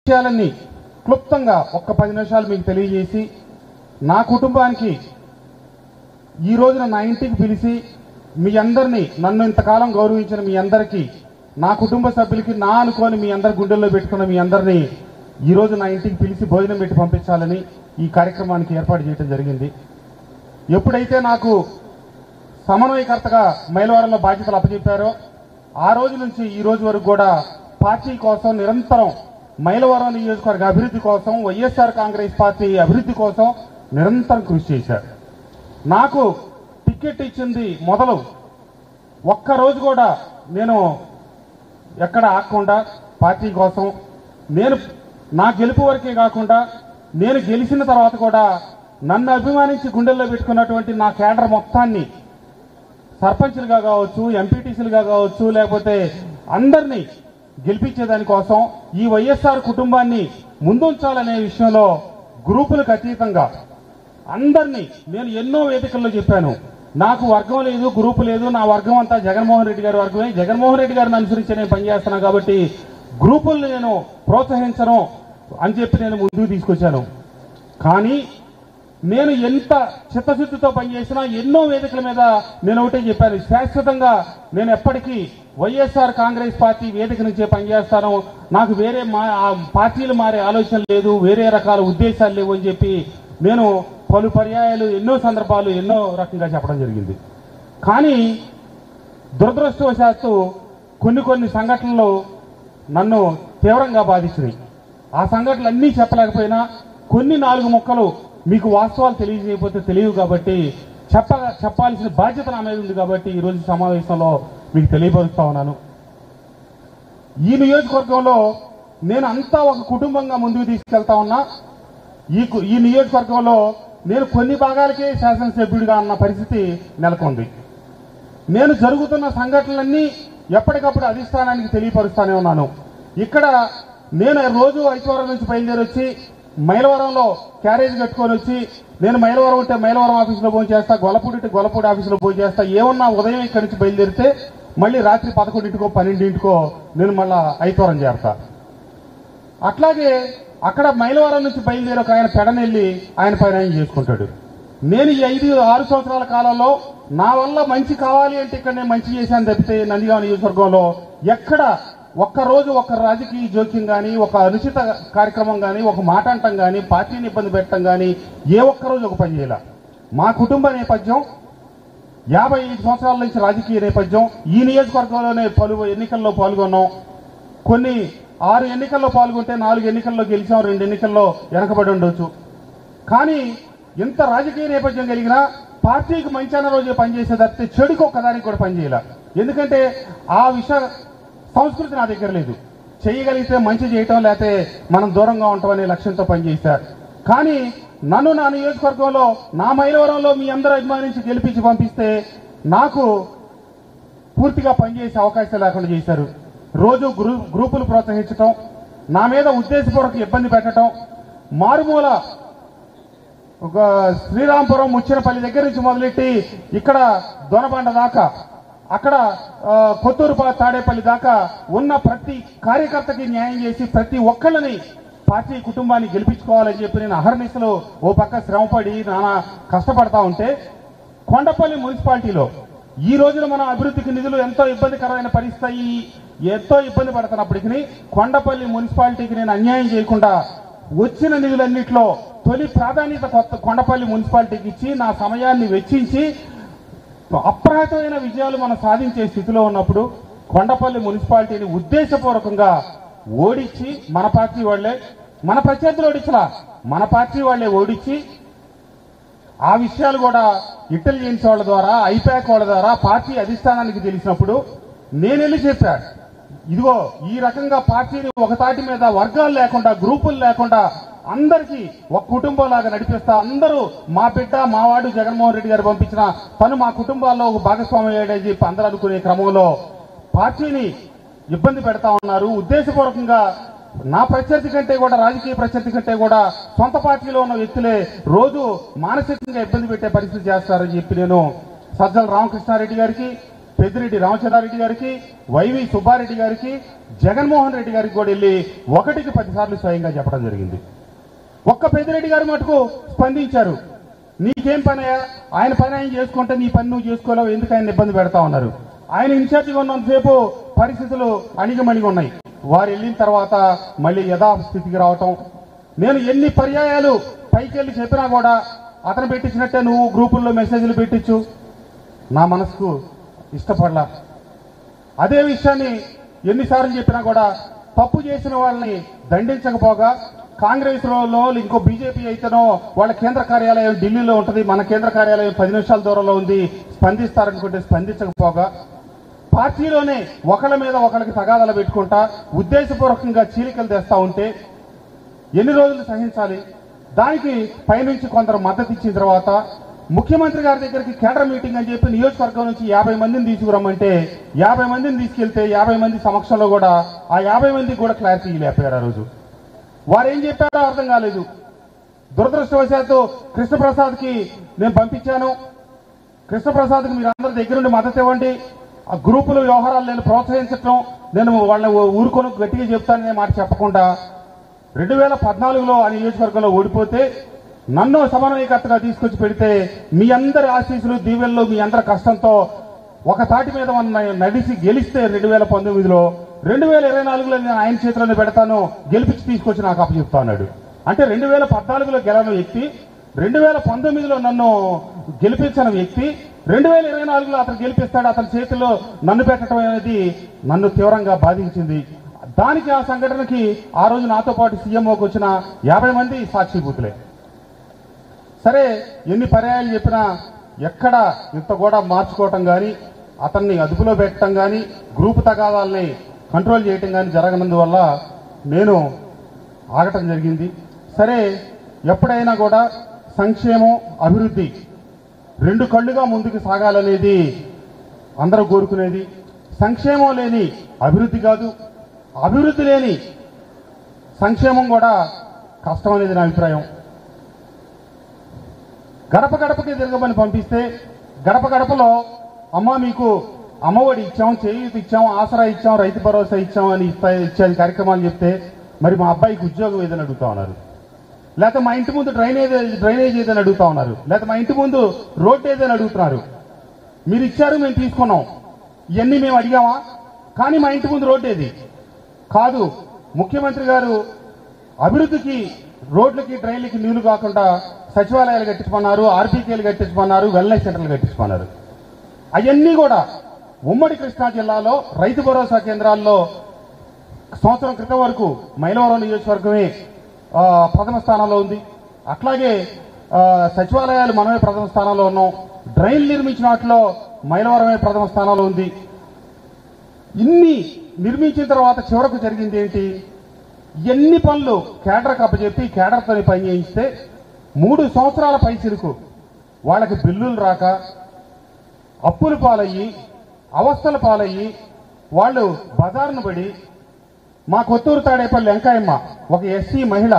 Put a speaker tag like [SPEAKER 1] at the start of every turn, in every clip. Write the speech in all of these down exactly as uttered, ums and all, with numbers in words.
[SPEAKER 1] విషయాలన్నీ క్లుప్తంగా ఒక్క పది నిమిషాలు మీకు తెలియజేసి నా కుటుంబానికి ఈ రోజున నా ఇంటికి పిలిచి మీ అందరినీ నన్ను ఇంతకాలం గౌరవించిన మీ అందరికీ నా కుటుంబ సభ్యులకి నా అనుకోని మీ అందరి గుండెల్లో పెట్టుకున్న మీ అందరినీ ఈ రోజు నా ఇంటికి పిలిచి భోజనం పెట్టి పంపించాలని ఈ కార్యక్రమానికి ఏర్పాటు చేయడం జరిగింది. ఎప్పుడైతే నాకు సమన్వయకర్తగా మైలవరంలో బాధ్యతలు అప్పచెప్పారో ఆ రోజు నుంచి ఈ రోజు వరకు కూడా పార్టీ కోసం నిరంతరం మైలవరం నియోజకవర్గ అభివృద్ధి కోసం వైఎస్ఆర్ కాంగ్రెస్ పార్టీ అభివృద్ధి కోసం నిరంతరం కృషి చేశారు. నాకు టికెట్ ఇచ్చింది మొదలు ఒక్కరోజు కూడా నేను ఎక్కడ ఆగకుండా పార్టీ కోసం నేను నా గెలుపు వరకే కాకుండా నేను గెలిచిన తర్వాత కూడా నన్ను అభిమానించి గుండెల్లో పెట్టుకున్నటువంటి నా కేడర్ మొత్తాన్ని సర్పంచులుగా కావచ్చు, ఎంపీటీసీలుగా కావచ్చు, లేకపోతే అందరినీ గెలిపించేదాని కోసం ఈ వైఎస్ఆర్ కుటుంబాన్ని ముందుంచాలనే విషయంలో గ్రూపులకు అతీతంగా అందరినీ నేను ఎన్నో వేదికల్లో చెప్పాను. నాకు వర్గం లేదు, గ్రూపు లేదు, నా వర్గం అంతా జగన్మోహన్ రెడ్డి గారి వర్గమే, జగన్మోహన్ రెడ్డి గారిని అనుసరించి నేను పనిచేస్తున్నాను కాబట్టి గ్రూపుల్ని నేను ప్రోత్సహించను అని చెప్పి నేను ముందుకు తీసుకొచ్చాను. కానీ నేను ఎంత చిత్తశుద్ధితో పనిచేసినా ఎన్నో వేదికల మీద నేను ఒకటే చెప్పాను, శాశ్వతంగా నేను ఎప్పటికీ వైఎస్ఆర్ కాంగ్రెస్ పార్టీ వేదిక నుంచే పనిచేస్తాను, నాకు వేరే మా పార్టీలు మారే ఆలోచన లేదు, వేరే రకాల ఉద్దేశాలు లేవు అని చెప్పి నేను పలు పర్యాయాలు ఎన్నో సందర్భాలు ఎన్నో రకంగా చెప్పడం జరిగింది. కానీ దురదృష్టవశాత్తు కొన్ని కొన్ని సంఘటనలు నన్ను తీవ్రంగా బాధించినాయి. ఆ సంఘటనలు అన్నీ చెప్పలేకపోయినా కొన్ని నాలుగు ముక్కలు మీకు వాస్తవాలు తెలియజేయకపోతే తెలియవు కాబట్టి చెప్ప చెప్పాల్సిన బాధ్యత నా మీద ఉంది కాబట్టి ఈరోజు సమావేశంలో మీకు తెలియపరుస్తా ఉన్నాను. ఈ నియోజకవర్గంలో నేను అంతా ఒక కుటుంబంగా ముందుకు తీసుకెళ్తా ఉన్నా. ఈ ఈ నియోజకవర్గంలో నేను కొన్ని భాగాలకే శాసనసభ్యుడిగా అన్న పరిస్థితి నెలకొంది. నేను జరుగుతున్న సంఘటనలన్నీ ఎప్పటికప్పుడు అధిష్టానానికి తెలియపరుస్తానే ఉన్నాను. ఇక్కడ నేను రోజు ఐశ్వర్యం నుంచి బయలుదేరి వచ్చి మైలవరంలో క్యారేజ్ కట్టుకొని వచ్చి నేను మైలవరం ఉంటే మైలవరం ఆఫీసులో భోజనం చేస్తా, గొల్లపూడి ఉంటే గొల్లపూడి ఆఫీసులో భోజనం చేస్తా. ఏమన్నా ఉదయం ఇక్కడి నుంచి బయలుదేరితే మళ్ళీ రాత్రి పదకొండింటికో పన్నెండింటికో నేను మళ్ళా ఐశ్వర్యం చేస్తా. అట్లాగే అక్కడ మైలవరం నుంచి బయలుదేరి ఒక ఆయన పెడనెళ్ళి ఆయన పైన ఆయన చేసుకుంటాడు. నేను ఈ ఐదు ఆరు సంవత్సరాల కాలంలో నా వల్ల మంచి కావాలి అంటే ఇక్కడ నేను మంచి చేశాను తప్పితే నందిగామ నియోజకవర్గంలో ఎక్కడ ఒక్కరోజు ఒక రాజకీయ జోక్యం కానీ, ఒక అనుచిత కార్యక్రమం కానీ, ఒక మాట అంటం కానీ, పార్టీని ఇబ్బంది పెట్టడం కానీ ఏ ఒక్కరోజు ఒక పని చేయాల. మా కుటుంబ నేపథ్యం యాభై ఐదు సంవత్సరాల నుంచి రాజకీయ నేపథ్యం, ఈ నియోజకవర్గంలోనే పలు ఎన్నికల్లో పాల్గొన్నాం. కొన్ని ఆరు ఎన్నికల్లో పాల్గొంటే నాలుగు ఎన్నికల్లో గెలిచాం, రెండు ఎన్నికల్లో వెనకబడి ఉండొచ్చు. కానీ ఇంత రాజకీయ నేపథ్యం కలిగినా పార్టీకి మంచి అన్న రోజే పనిచేసే తప్పితే చెడుకు ఒక్కదానికి కూడా పనిచేయాల. ఎందుకంటే ఆ విషయ సంస్కృతి నా దగ్గర లేదు. చేయగలిగితే మంచి చేయటం, లేకపోతే మనం దూరంగా ఉంటాం అనే లక్ష్యంతో పనిచేశారు. కానీ నన్ను నా నియోజకవర్గంలో నా మైలవరంలో మీ అందరూ అభిమానించి గెలిపించి పంపిస్తే నాకు పూర్తిగా పనిచేసే అవకాశం లేకుండా చేశారు. రోజు గ్రూ గ్రూపులు ప్రోత్సహించటం, నా మీద ఉద్దేశపూర్వక ఇబ్బంది పెట్టడం, మారుమూల ఒక శ్రీరాంపురం ముచ్చినపల్లి దగ్గర నుంచి మొదలెట్టి ఇక్కడ దొనబండ దాకా, అక్కడ కొత్తూరు తాడేపల్లి దాకా ఉన్న ప్రతి కార్యకర్తకి న్యాయం చేసి ప్రతి ఒక్కళ్ళని పార్టీ కుటుంబాన్ని గెలిపించుకోవాలని చెప్పి నేను అహర్నిశలు ఓ పక్క శ్రమపడి నానా కష్టపడతా ఉంటే, కొండపల్లి మున్సిపాలిటీలో ఈ రోజున మన అభివృద్ధికి నిధులు ఎంతో ఇబ్బందికరమైన పరిస్థితి, ఎంతో ఇబ్బంది పడుతున్నప్పటికీ కొండపల్లి మున్సిపాలిటీకి నేను అన్యాయం చేయకుండా వచ్చిన నిధులన్నింటిలో తొలి ప్రాధాన్యత కొత్త కొండపల్లి మున్సిపాలిటీకి ఇచ్చి నా సమయాన్ని వెచ్చించి అప్రహతమైన విజయాలు మనం సాధించే స్థితిలో ఉన్నప్పుడు కొండపల్లి మున్సిపాలిటీని ఉద్దేశపూర్వకంగా ఓడించి మన పార్టీ వాళ్లే, మన ప్రత్యర్థులు ఓడించలా, మన పార్టీ వాళ్లే ఓడించి ఆ విషయాలు కూడా ఇంటెలిజెన్స్ వాళ్ళ ద్వారా, ఐపాక్ వాళ్ళ ద్వారా పార్టీ అధిష్టానానికి తెలిసినప్పుడు నేను వెళ్ళి చెప్పా, ఇదిగో ఈ రకంగా పార్టీని ఒక తాటి మీద వర్గాలు లేకుండా, గ్రూపులు లేకుండా అందరికీ ఒక కుటుంబంలాగా నడిపిస్తా, అందరూ మా బిడ్డ మావాడు జగన్మోహన్ రెడ్డి గారు పంపించిన తను మా కుటుంబాల్లో ఒక భాగస్వామి అయ్యాడని చెప్పి అందరూ అనుకునే క్రమంలో పార్టీని ఇబ్బంది పెడతా ఉన్నారు. ఉద్దేశపూర్వకంగా నా ప్రత్యర్థి కంటే కూడా, రాజకీయ ప్రత్యర్థి కంటే కూడా సొంత పార్టీలో ఉన్న వ్యక్తులే రోజు మానసికంగా ఇబ్బంది పెట్టే పరిస్థితి చేస్తారని చెప్పి నేను సజ్జల రామకృష్ణారెడ్డి గారికి, పెద్దిరెడ్డి రామచంద్రారెడ్డి గారికి, వైవి సుబ్బారెడ్డి గారికి, జగన్మోహన్ రెడ్డి గారికి కూడా వెళ్ళి ఒకటికి పదిసార్లు స్వయంగా చెప్పడం జరిగింది. ఒక్క పెద్దిరెడ్డి గారు మటుకు స్పందించారు. నీకేం పనయా, ఆయన పని ఆయన చేసుకుంటే నీ పని నువ్వు చేసుకోలేవు, ఎందుకు ఆయన ఇబ్బంది పెడతా ఉన్నారు. ఆయన ఇన్ఛార్జిగా ఉన్నంతసేపు పరిస్థితులు అణిగిమణిగి ఉన్నాయి. వారు వెళ్ళిన తర్వాత మళ్ళీ యథాస్థితికి రావటం. నేను ఎన్ని పర్యాయాలు పైకి వెళ్ళి చెప్పినా కూడా అతను పెట్టించినట్టే నువ్వు గ్రూపుల్లో మెసేజ్లు పెట్టించు, నా మనసుకు ఇష్టపడలా. అదే విషయాన్ని ఎన్నిసార్లు చెప్పినా కూడా తప్పు చేసిన వాళ్ళని దండించకపోగా, కాంగ్రెస్ లో ఇంకో బీజేపీ అయితేనో వాళ్ళ కేంద్ర కార్యాలయం ఢిల్లీలో ఉంటుంది, మన కేంద్ర కార్యాలయం పది నిమిషాల దూరంలో ఉంది, స్పందిస్తారనుకుంటే స్పందించకపోగా, పార్టీలోనే ఒకళ్ళ మీద ఒకరికి తగాదాలు పెట్టుకుంటా ఉద్దేశపూర్వకంగా చీలికలు తెస్తా ఉంటే ఎన్ని రోజులు సహించాలి? దానికి పైనుంచి కొందరు మద్దతు ఇచ్చిన తర్వాత ముఖ్యమంత్రి గారి దగ్గరికి కేడర్ మీటింగ్ అని చెప్పి నియోజకవర్గం నుంచి యాభై మందిని తీసుకురమ్మంటే యాభై మందిని తీసుకెళ్తే యాభై మంది సమక్షంలో కూడా ఆ యాభై మందికి కూడా క్లారిటీ లేపారు. ఆ రోజు వారు ఏం చెప్పారో అర్థం కాలేదు. దురదృష్టవశాత్తు కృష్ణప్రసాద్కి నేను పంపించాను. కృష్ణప్రసాద్కి మీరు అందరి దగ్గర నుండి మద్దతు ఇవ్వండి, ఆ గ్రూపుల వ్యవహారాలు నేను ప్రోత్సహించటం, నేను వాళ్ళని ఊరుకొని గట్టిగా చెప్తాననే మాట చెప్పకుండా రెండు వేల పద్నాలుగులో ఆ నియోజకవర్గంలో ఓడిపోతే నన్ను సమన్వయకర్తగా తీసుకొచ్చి పెడితే మీ అందరి ఆశీస్సులు దీవెల్లో మీ అందరి కష్టంతో ఒక తాటి మీద నడిచి గెలిస్తే రెండు వేల పంతొమ్మిదిలో రెండు వేల ఇరవై నాలుగులో నేను ఆయన చేతిలోనే పెడతాను, గెలిపించి తీసుకొచ్చి నాకు అప్పచెప్తా అన్నాడు. అంటే రెండు వేల పద్నాలుగులో గెలవని వ్యక్తి రెండు వేల పంతొమ్మిదిలో నన్ను గెలిపించిన వ్యక్తి రెండు వేల ఇరవై నాలుగులో అతను గెలిపిస్తాడు, అతని చేతిలో నన్ను పెట్టడం అనేది నన్ను తీవ్రంగా బాధించింది. దానికి ఆ సంఘటనకి ఆ రోజు నాతో పాటు సీఎంఓకి వచ్చిన యాభై మంది సాక్షిభూతులే. సరే, ఎన్ని పర్యాయాలు చెప్పినా ఎక్కడ ఇంత కూడా మార్చుకోవటం కానీ, అతన్ని అదుపులో పెట్టడం కానీ, గ్రూపు తగాదాలని కంట్రోల్ చేయటం కానీ జరగనందువల్ల నేను ఆగటం జరిగింది. సరే, ఎప్పుడైనా కూడా సంక్షేమం, అభివృద్ధి రెండు కళ్ళుగా ముందుకు సాగాలనేది అందరూ కోరుకునేది. సంక్షేమం లేని అభివృద్ధి కాదు, అభివృద్ధి లేని సంక్షేమం కూడా కష్టం అనేది నా అభిప్రాయం. గడప గడపకి తిరగమని పంపిస్తే గడప గడపలో అమ్మ మీకు అమ్మఒడి ఇచ్చాం, చేయూత ఇచ్చాం, ఆసరా ఇచ్చాం, రైతు భరోసా ఇచ్చాం అని ఇచ్చే కార్యక్రమాలు చెప్తే మరి మా అబ్బాయికి ఉద్యోగం ఏదని అడుగుతా ఉన్నారు, లేకపోతే మా ఇంటి ముందు డ్రైనేజ్ డ్రైనేజ్ ఏదని అడుగుతా ఉన్నారు, లేకపోతే మా ఇంటి ముందు రోడ్డు ఏదని అడుగుతున్నారు. మీరు ఇచ్చారు, మేము తీసుకున్నాం, ఇవన్నీ మేము అడిగామా? కానీ మా ఇంటి ముందు రోడ్డు ఏది కాదు. ముఖ్యమంత్రి గారు అభివృద్ధికి, రోడ్లకి, డ్రైన్లకి నీళ్లు కాకుండా సచివాలయాలు కట్టించమన్నారు, ఆర్బీకేలు కట్టించమన్నారు, వెల్నెస్ సెంటర్లు కట్టించమన్నారు. అవన్నీ కూడా ఉమ్మడి కృష్ణా జిల్లాలో రైతు భరోసా కేంద్రాల్లో సంవత్సరం క్రితం వరకు మైలవరం నియోజకవర్గమే ప్రథమ స్థానంలో ఉంది. అట్లాగే సచివాలయాలు మనమే ప్రథమ స్థానంలో ఉన్నాం. డ్రైన్లు నిర్మించిన వాటిలో మైలవరమే ప్రథమ స్థానంలో ఉంది. ఇన్ని నిర్మించిన తర్వాత చివరకు జరిగింది ఏంటి? ఎన్ని పనులు కేడర్కి అప్పచెప్పి కేడర్తో పని చేయిస్తే మూడు సంవత్సరాల పైచిరుకు వాళ్ళకి బిల్లులు రాక, అప్పుల పాలయ్యి, అవస్థల పాలయ్యి, వాళ్ళు బజారును పడి, మా కొత్తూరు తాడేపల్లి వెంకాయమ్మ ఒక ఎస్సీ మహిళ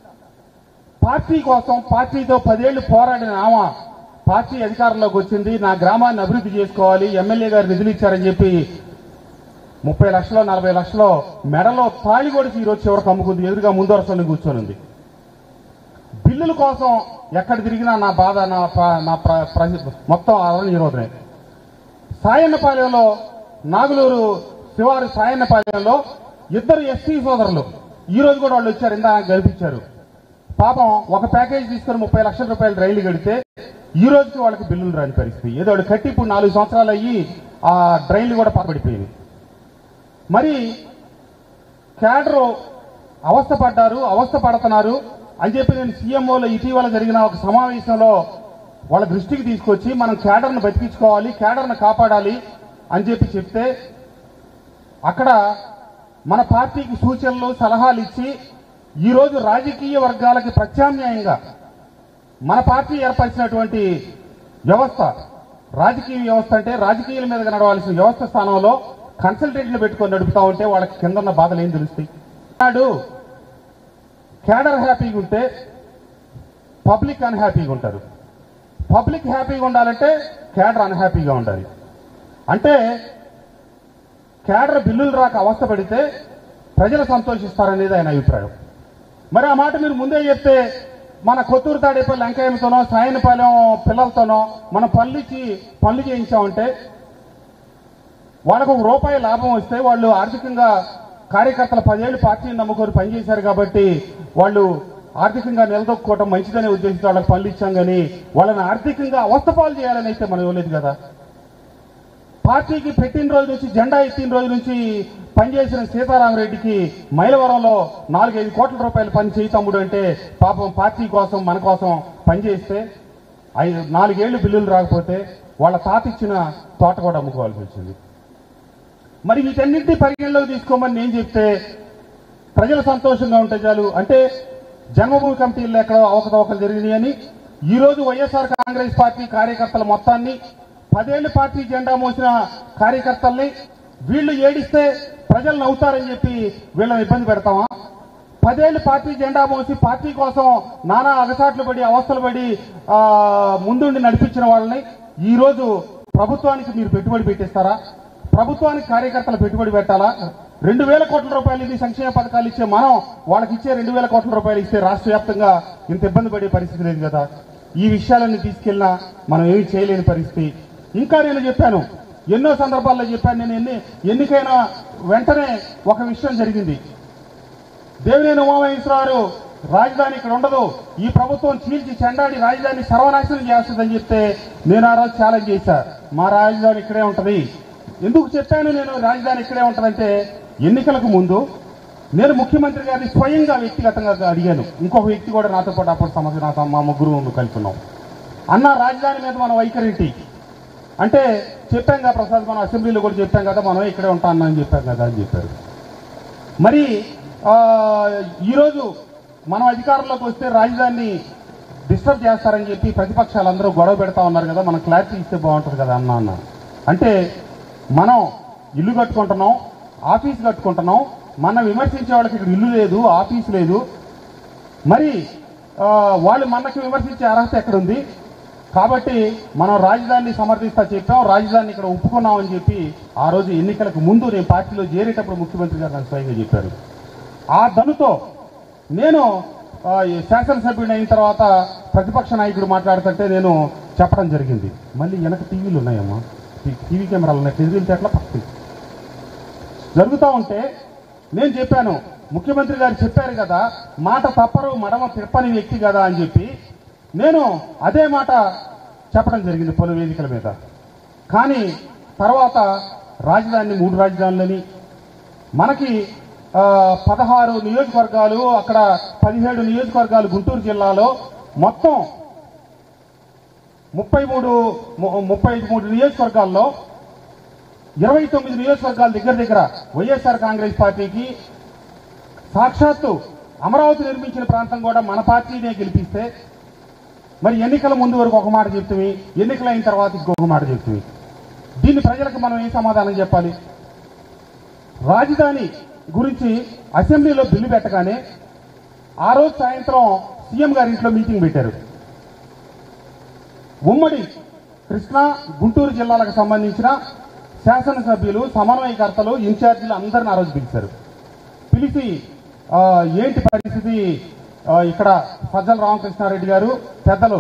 [SPEAKER 1] పార్టీ కోసం పార్టీతో పదేళ్లు పోరాడిన ఆమె పార్టీ అధికారంలోకి వచ్చింది. నా గ్రామాన్ని అభివృద్ధి చేసుకోవాలి, ఎమ్మెల్యే గారు నిధులు ఇచ్చారని చెప్పి ముప్పై లక్షలో నలభై లక్షలో మెడలో తాళి కొడిచి ఈరోజు చివరికి అమ్ముకుంది. ఎదురుగా ముందు వరుసలో కూర్చొని ఉంది. బిల్లుల కోసం ఎక్కడ తిరిగినా నా బాధ, నా నా మొత్తం అవన్నీ ఈరోజునే. సాయన్నపాలెంలో, నాగులూరు శివారు సాయన్నపాలెంలో ఇద్దరు ఎస్సీ సోదరులు ఈ రోజు కూడా వాళ్ళు వచ్చారు, ఇందా గెలిపించారు. పాపం ఒక ప్యాకేజ్ తీసుకుని ముప్పై లక్షల రూపాయలు రైలు కడితే ఈ రోజుకి వాళ్ళకి బిల్లులు రాని పరిస్థితి. ఏదో వాళ్ళు కట్టి ఇప్పుడు నాలుగు సంవత్సరాలు అయ్యి ఆ డ్రైన్లు కూడా పడిపోయింది. మరి కేడరు అవస్థ పడ్డారు, అవస్థ పడుతున్నారు అని చెప్పి నేను సీఎంఓలో ఇటీవల జరిగిన ఒక సమావేశంలో వాళ్ళ దృష్టికి తీసుకొచ్చి మనం కేడర్ను బతికించుకోవాలి, కేడర్ను కాపాడాలి అని చెప్పి చెప్తే అక్కడ మన పార్టీకి సూచనలు, సలహాలు ఇచ్చి ఈరోజు రాజకీయ వర్గాలకి ప్రత్యామ్నాయంగా మన పార్టీ ఏర్పరిచినటువంటి వ్యవస్థ, రాజకీయ వ్యవస్థ అంటే రాజకీయాల మీద నడవాల్సిన వ్యవస్థ స్థానంలో కన్సల్టెంట్లు పెట్టుకొని నడుపుతా ఉంటే వాళ్ళకి కింద ఉన్న బాధలు ఏం తెలుస్తాయి? నాడు కేడర్ హ్యాపీగా ఉంటే పబ్లిక్ అన్హ్యాపీగా ఉంటారు. పబ్లిక్ హ్యాపీగా ఉండాలంటే కేడర్ అన్హ్యాపీగా ఉండాలి. అంటే కేడర్ బిల్లులు రాక అవస్థ పడితే ప్రజలు సంతోషిస్తారనేది ఆయన అభిప్రాయం. మరి ఆ మాట మీరు ముందే చెప్తే మన కొత్తూరు తాడేపల్లి వెంకయ్యతోనో సాయనపాలెం పిల్లలతోనో మనం పనులిచ్చి పనులు చేయించామంటే వాళ్ళకు ఒక రూపాయి లాభం వస్తే వాళ్ళు ఆర్థికంగా కార్యకర్తలు పదేళ్లు పార్టీని నమ్ముకొని పనిచేశారు కాబట్టి వాళ్ళు ఆర్థికంగా నిలదొక్కుకోవడం మంచిదనే ఉద్దేశంతో వాళ్ళకి పనులు ఇచ్చాం కానీ వాళ్ళని ఆర్థికంగా అవస్థపాలు చేయాలని అయితే మనం ఇవ్వలేదు కదా. పార్టీకి పెట్టిన రోజు నుంచి జెండా ఎత్తిన రోజు నుంచి పనిచేసిన సీతారామరెడ్డికి మైలవరంలో నాలుగైదు కోట్ల రూపాయలు పని చేయి తమ్ముడు అంటే పాపం పార్టీ కోసం మన కోసం పనిచేస్తే ఐదు నాలుగేళ్లు బిల్లులు రాకపోతే వాళ్ళ తాత ఇచ్చిన తోట కూడా అమ్ముకోవాల్సి వచ్చింది. మరి వీటన్నింటినీ పరిగణలోకి తీసుకోమని నేను చెప్తే ప్రజలు సంతోషంగా ఉంటే చాలు. అంటే జన్మభూమి కమిటీల్లో ఎక్కడో అవకతవకలు జరిగినాయి అని ఈ రోజు వైఎస్ఆర్ కాంగ్రెస్ పార్టీ కార్యకర్తల మొత్తాన్ని పదేళ్ల పార్టీ జెండా మోసిన కార్యకర్తల్ని వీళ్లు ఏడిస్తే ప్రజలు నవ్వుతారని చెప్పి వీళ్ళని ఇబ్బంది పెడతామా? పదేళ్లు పార్టీ జెండా మోసి పార్టీ కోసం నానా అగసాట్లు పడి అవస్థలు పడి ముందుండి నడిపించిన వాళ్ళని ఈ రోజు ప్రభుత్వానికి మీరు పెట్టుబడి పెట్టిస్తారా? ప్రభుత్వానికి కార్యకర్తలు పెట్టుబడి పెట్టాలా? రెండు వేల కోట్ల రూపాయలు ఇది సంక్షేమ పథకాలు ఇచ్చే మనం వాళ్ళకి ఇచ్చే రెండు వేల కోట్ల రూపాయలు ఇస్తే రాష్ట్ర వ్యాప్తంగా ఇంత ఇబ్బంది పడే పరిస్థితి లేదు కదా. ఈ విషయాలన్నీ తీసుకెళ్ళినా మనం ఏమీ చేయలేని పరిస్థితి. ఇంకా నేను చెప్పాను, ఎన్నో సందర్భాల్లో చెప్పాను, నేను ఎన్ని ఎన్నికైన వెంటనే ఒక విషయం జరిగింది. దేవినేని ఉమామహేశ్వరరావు రాజధాని ఇక్కడ ఉండదు, ఈ ప్రభుత్వం చీల్చి చెండాడి రాజధాని సర్వనాశనం చేస్తుందని చెప్తే నేను ఆ రోజు ఛాలెంజ్ చేశా, మా రాజధాని ఇక్కడే ఉంటది. ఎందుకు చెప్పాను నేను రాజధాని ఇక్కడే ఉంటదంటే, ఎన్నికలకు ముందు నేను ముఖ్యమంత్రి గారిని స్వయంగా వ్యక్తిగతంగా అడిగాను. ఇంకొక వ్యక్తి కూడా నాతో పాటు అప్పుడు సమస్య నాతో మా ముగ్గురు కలుపుకున్నాం. అన్న రాజధాని మీద మన వైఖరేంటి అంటే, చెప్పాం కదా ప్రసాద్, మనం అసెంబ్లీలో కూడా చెప్పాం కదా మనం ఇక్కడే ఉంటా అన్నా అని చెప్పాం కదా అని చెప్పారు. మరి ఈరోజు మనం అధికారంలోకి వస్తే రాజధానిని డిస్టర్బ్ చేస్తారని చెప్పి ప్రతిపక్షాలందరూ గొడవ పెడతా ఉన్నారు కదా, మనం క్లారిటీ ఇస్తే బాగుంటుంది కదా అన్న అన్న అంటే, మనం ఇల్లు కట్టుకుంటున్నాం, ఆఫీస్ కట్టుకుంటున్నాం, మనం విమర్శించే వాళ్ళకి ఇక్కడ ఇల్లు లేదు, ఆఫీస్ లేదు, మరి వాళ్ళు మనకి విమర్శించే అర్హత ఎక్కడుంది? కాబట్టి మనం రాజధానిని సమర్థిస్తా చెప్పాం, రాజధానిని ఇక్కడ ఒప్పుకున్నామని చెప్పి ఆ రోజు ఎన్నికలకు ముందు నేను పార్టీలో చేరేటప్పుడు ముఖ్యమంత్రి గారు నాకు స్వయంగా చెప్పారు. ఆ దనుతో నేను శాసనసభ్యుడు అయిన తర్వాత ప్రతిపక్ష నాయకుడు మాట్లాడుతుంటే నేను చెప్పడం జరిగింది, మళ్ళీ వెనక టీవీలు ఉన్నాయమ్మా, టీవీ కెమెరాలు ఉన్నాయి, టీవీలు ఎట్లా పక్కన జరుగుతూ ఉంటే నేను చెప్పాను, ముఖ్యమంత్రి గారు చెప్పారు కదా మాట తప్పరు మడమ తిప్పని వ్యక్తి కదా అని చెప్పి నేను అదే మాట చెప్పడం జరిగింది పలు వేదికల మీద. కానీ తర్వాత రాజధాని మూడు రాజధానులని మనకి పదహారు నియోజకవర్గాలు, అక్కడ పదిహేడు నియోజకవర్గాలు గుంటూరు జిల్లాలో మొత్తం ముప్పై మూడు ముప్పై మూడు నియోజకవర్గాల్లో ఇరవై తొమ్మిది నియోజకవర్గాల దగ్గర దగ్గర వైఎస్ఆర్ కాంగ్రెస్ పార్టీకి సాక్షాత్తు అమరావతి నిర్మించిన ప్రాంతం కూడా మన పార్టీనే గెలిపిస్తే, మరి ఎన్నికల ముందు వరకు ఒక మాట చెప్తుంది, ఎన్నికలైన తర్వాత ఇంకొక మాట చెప్తుంది. దీన్ని ప్రజలకు మనం ఏ సమాధానం చెప్పాలి? రాజధాని గురించి అసెంబ్లీలో బిల్లు పెట్టగానే ఆ రోజు సాయంత్రం సీఎం గారి ఇంట్లో మీటింగ్ పెట్టారు. ఉమ్మడి కృష్ణా గుంటూరు జిల్లాలకు సంబంధించిన శాసనసభ్యులు, సమన్వయకర్తలు, ఇన్ఛార్జీలు అందరిని ఆ రోజు పిలిచారు. పిలిచి ఏంటి పరిస్థితి, ఇక్కడ సజ్జల రామకృష్ణారెడ్డి గారు, పెద్దలు